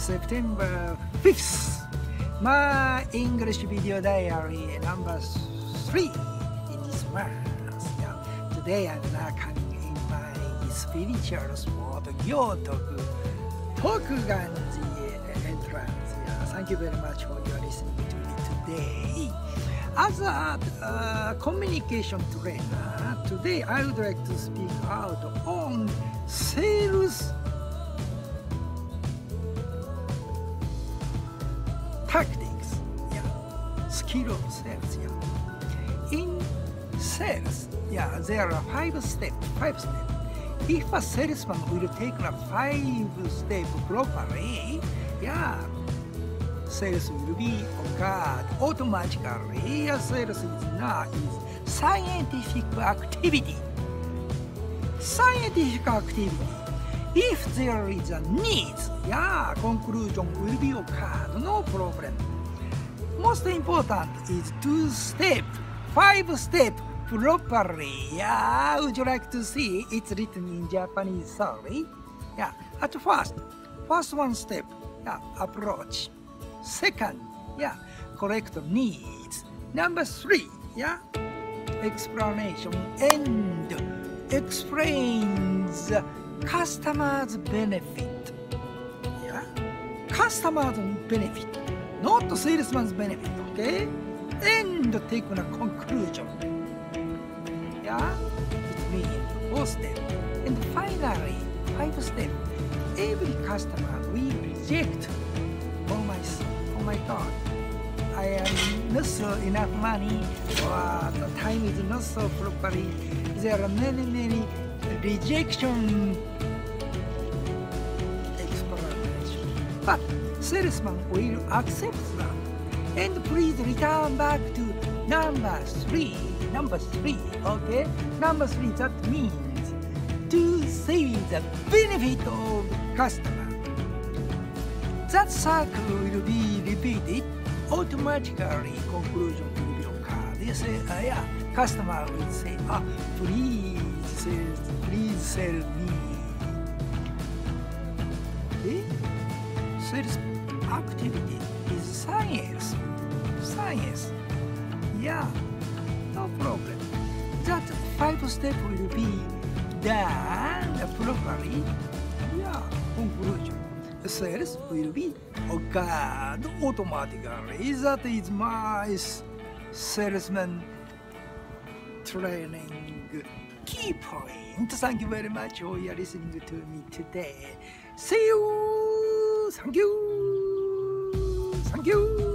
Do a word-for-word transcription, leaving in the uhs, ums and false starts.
September fifth. My English video diary number three in this month. Yeah. Today I'm not coming in my spiritual spot, Gyoto, Tokuganji entrance. Yeah. Thank you very much for your listening to me today. As a uh, communication trainer, today I would like to speak out on sales tactics, yeah, skill of sales, yeah. In sales, yeah, there are five steps, five steps. If a salesman will take a five step properly, yeah, sales will be occurred automatically. A sales is not is scientific activity. Scientific activity. If there is a need, yeah, conclusion will be occurred, no problem. Most important is two step, five step properly. Yeah, would you like to see? It's written in Japanese, sorry. Yeah, at first, first one step, yeah, approach. Second, yeah, correct needs. Number three, yeah, explanation and explains customer's benefit. Yeah, customer's benefit, not salesman's benefit. Okay, and take a conclusion. Yeah, it means four step. And finally, five step. Every customer will reject. Oh my, oh my God! I am not so enough money, or the time is not so properly. There are many, many rejection explanation. But salesman will accept that. And please return back to number three. Number three, okay? Number three, that means to see the benefit of customer. That cycle will be repeated automatically. Conclusion will be occurred. They say, uh, yeah, customer will say, ah, please sell, please sell me. Okay? Sales activity is science. Science. Yeah, no problem. That five step will be done properly. Yeah, conclusion. Sales will be occurred automatically. That is my salesman training key point. Thank you very much for your listening to me today. See you. Thank you. Thank you.